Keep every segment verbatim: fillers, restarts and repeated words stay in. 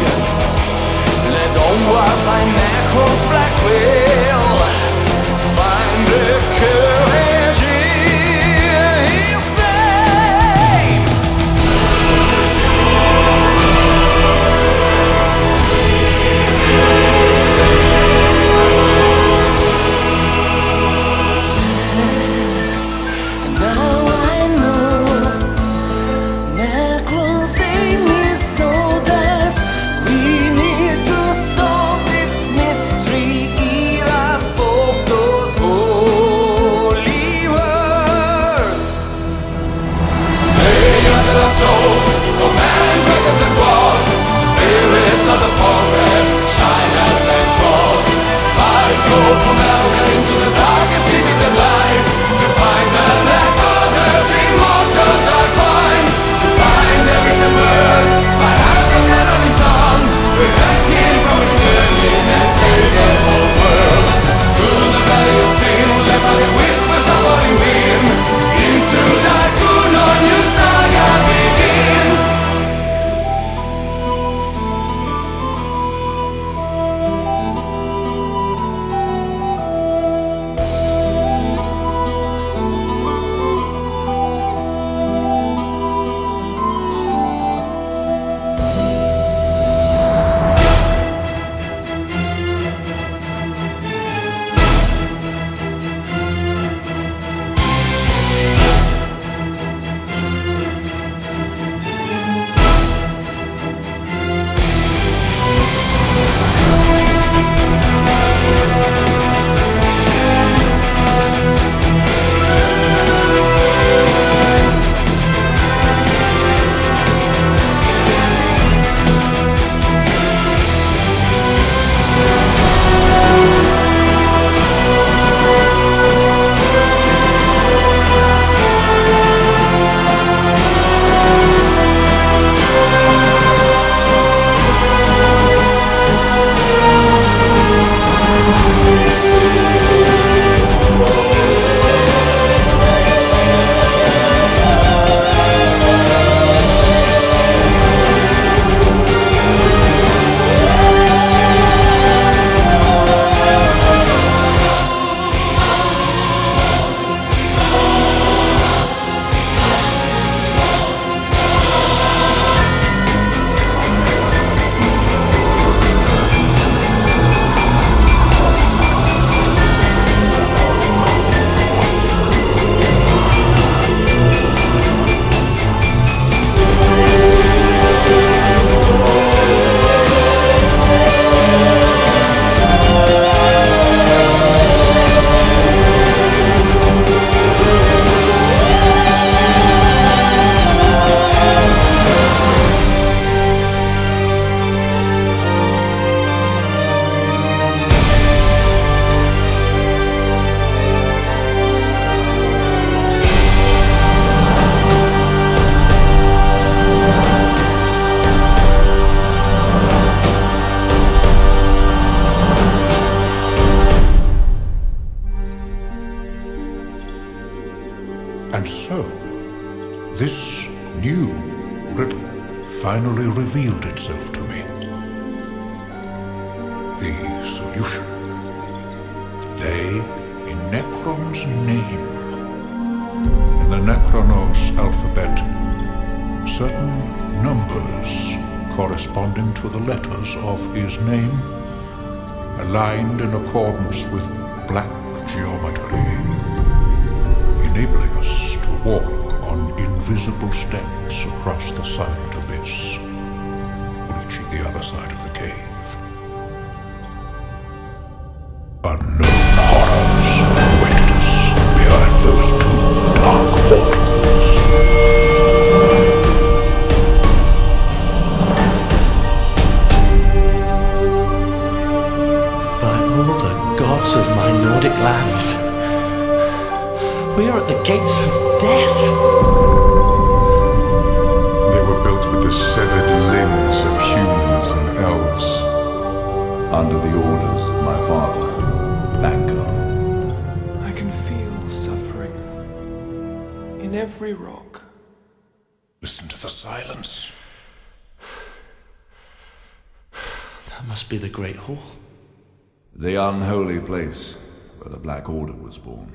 peace, led onward by Necro's black will, find the courage in his name. Yes, and now I know Necro's aim is so that we need to solve this mystery. Ela spoke those holy words. Lay under the stone for man, dragons and dwarves, the spirits of the forest, shiners and trolls. Fight, go from Elder into the darkest sea with the light, to find the black waters, immortal dark minds, to find every birth by Handel's canonly song, preventing from returning and save the whole world. Through the valley of sin, left by the whispers of falling wind, into Darkun, a new saga begins. And so, this new riddle finally revealed itself to me. The solution lay in Necron's name. In the Necronos alphabet, certain numbers corresponding to the letters of his name aligned in accordance with black geometry, enabling us to walk on invisible steps across the silent abyss, reaching the other side of the cave. Unknown horrors awaited us behind those two dark portals. By all the gods of my Nordic lands, we are at the gates of death. They were built with the severed limbs of humans and elves. Under the orders of my father, Bankar. I can feel suffering in every rock. Listen to the silence. That must be the Great Hall. The unholy place where the Black Order was born.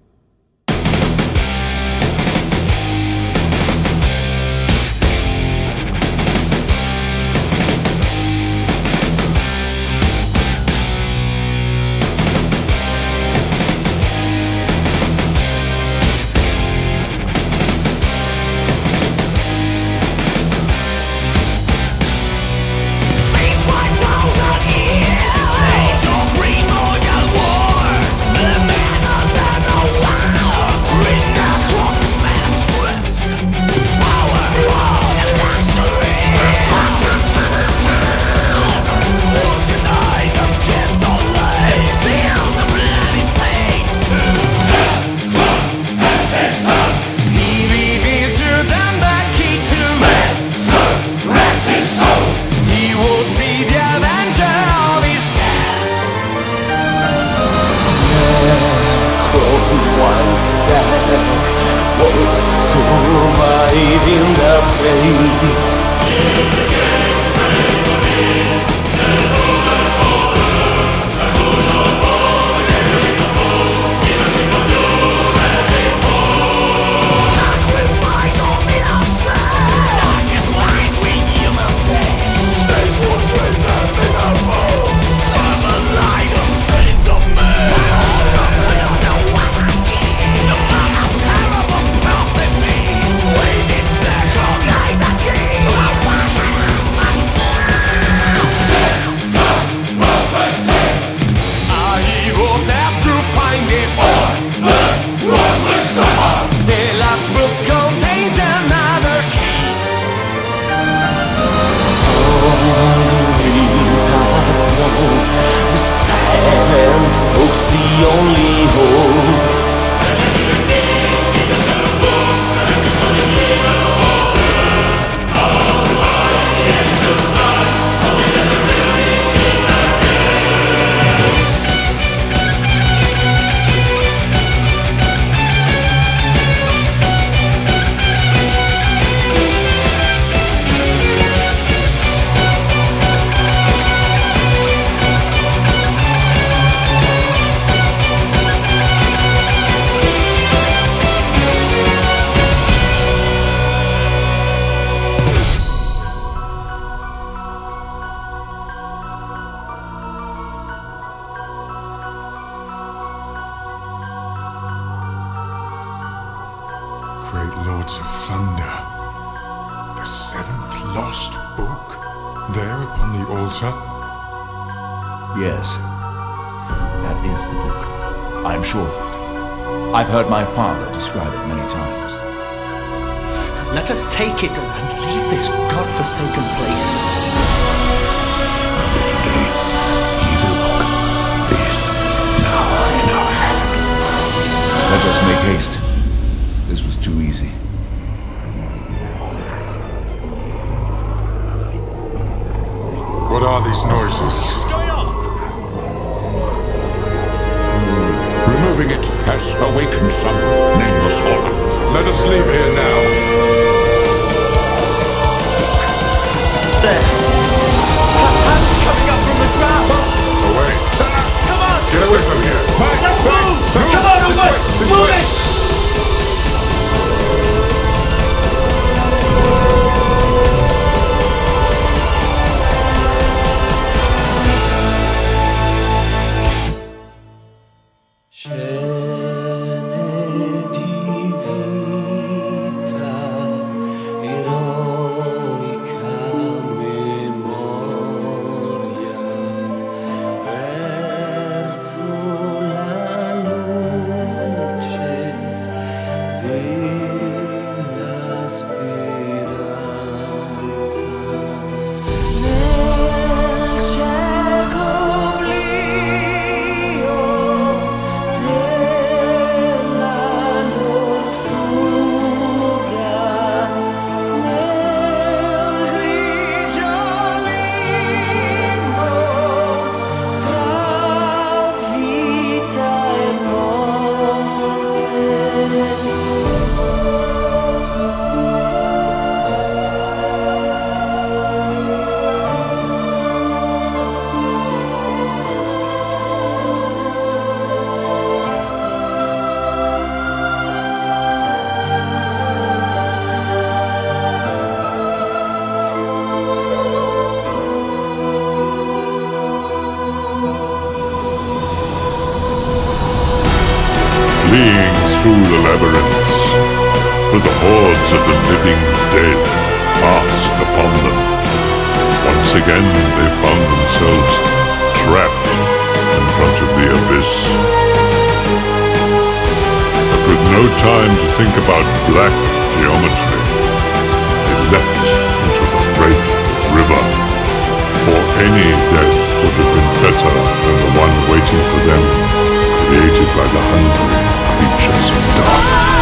Surviving the faith. Sacrifice of innocence. Darkest lies with human flesh. This was written in our bones. Summer light of saints of men. The one again. The most terrible prophecy. We did that all night the king. So I want to have Send the prophecy. Our heroes have to find it all. The world will suffer. The last book contains another key. all the ways us know. The seventh book's the only hope. Great lords of thunder, the seventh lost book, there upon the altar. Yes, that is the book. I'm sure of it. I've heard my father describe it many times. Let us take it and leave this godforsaken place. The legendary evil book is now in our hands. Let us make haste. This was too easy. What are these noises? What's going on? Removing it has awakened some nameless horror. Let us leave here now. There. Hands coming up from the ground. Away. Come on. Get away from here. Let's move. Come on, This away. way, this Move way. it. Scene di vita eroica labyrinths, with the hordes of the living dead fast upon them. Once again they found themselves trapped in front of the abyss. But with no time to think about black geometry, they leapt into the red river, for any death would have been better than the one waiting for them, created by the hungry creatures of dark.